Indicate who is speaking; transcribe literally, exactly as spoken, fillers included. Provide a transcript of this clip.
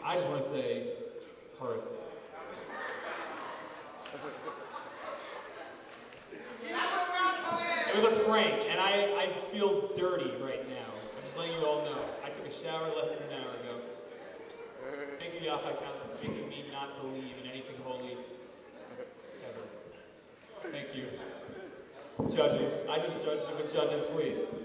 Speaker 1: I just want to say, horrific. It was a prank, and I, I feel dirty right now. I'm just letting you all know. I took a shower less than an hour ago. Thank you, Yahweh Council, for making me not believe in anything holy ever. Thank you. Judges, I just judged you with judges, please.